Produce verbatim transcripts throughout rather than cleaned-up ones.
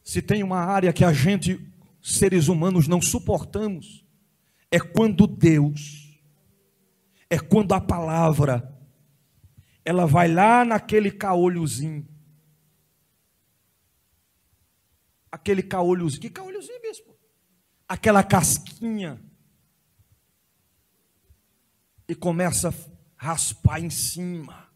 Se tem uma área que a gente, seres humanos, não suportamos, é quando Deus, é quando a palavra, ela vai lá naquele caolhozinho. Aquele caolhozinho, que caolhozinho mesmo? Aquela casquinha. E começa a raspar em cima.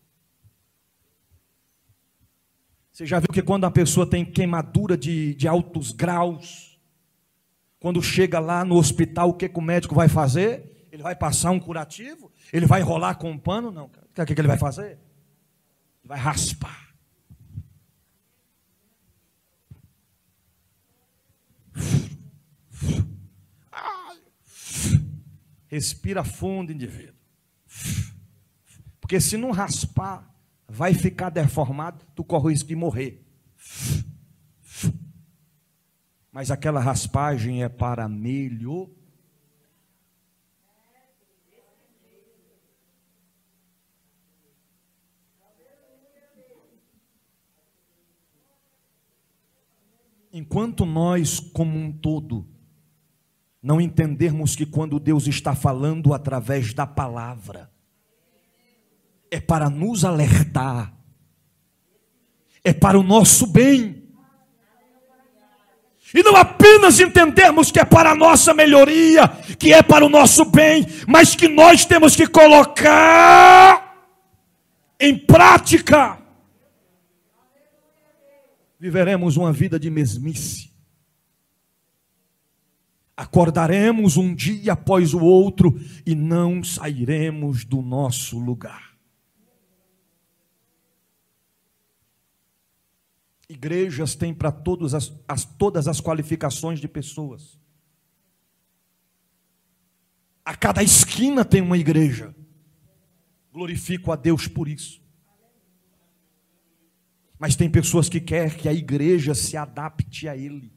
Você já viu que quando a pessoa tem queimadura de, de altos graus, quando chega lá no hospital, o que, que o médico vai fazer? Ele vai passar um curativo? Ele vai enrolar com um pano? Não, cara. O que, que ele vai fazer? Ele vai raspar. Respira fundo, indivíduo. Porque se não raspar, vai ficar deformado, tu corre o risco de morrer. Mas aquela raspagem é para melhor. Enquanto nós, como um todo, não entendermos que quando Deus está falando através da palavra, é para nos alertar, é para o nosso bem, e não apenas entendermos que é para a nossa melhoria, que é para o nosso bem, mas que nós temos que colocar em prática. Viveremos uma vida de mesmice. Acordaremos um dia após o outro e não sairemos do nosso lugar. Igrejas têm para todas as, as, todas as qualificações de pessoas. A cada esquina tem uma igreja. Glorifico a Deus por isso. Mas tem pessoas que querem que a igreja se adapte a ele.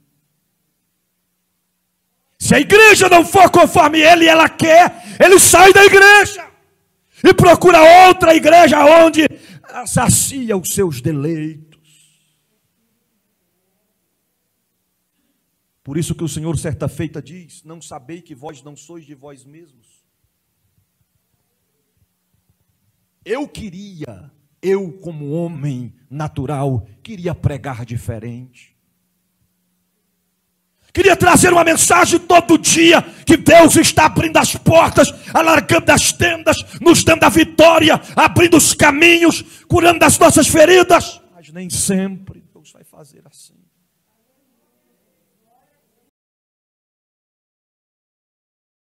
Se a igreja não for conforme ele, ela quer, ele sai da igreja e procura outra igreja onde sacia os seus deleitos. Por isso que o Senhor certa feita diz: não sabei que vós não sois de vós mesmos. Eu queria, eu como homem natural, queria pregar diferente. Queria trazer uma mensagem todo dia, que Deus está abrindo as portas, alargando as tendas, nos dando a vitória, abrindo os caminhos, curando as nossas feridas. Mas nem sempre Deus vai fazer assim.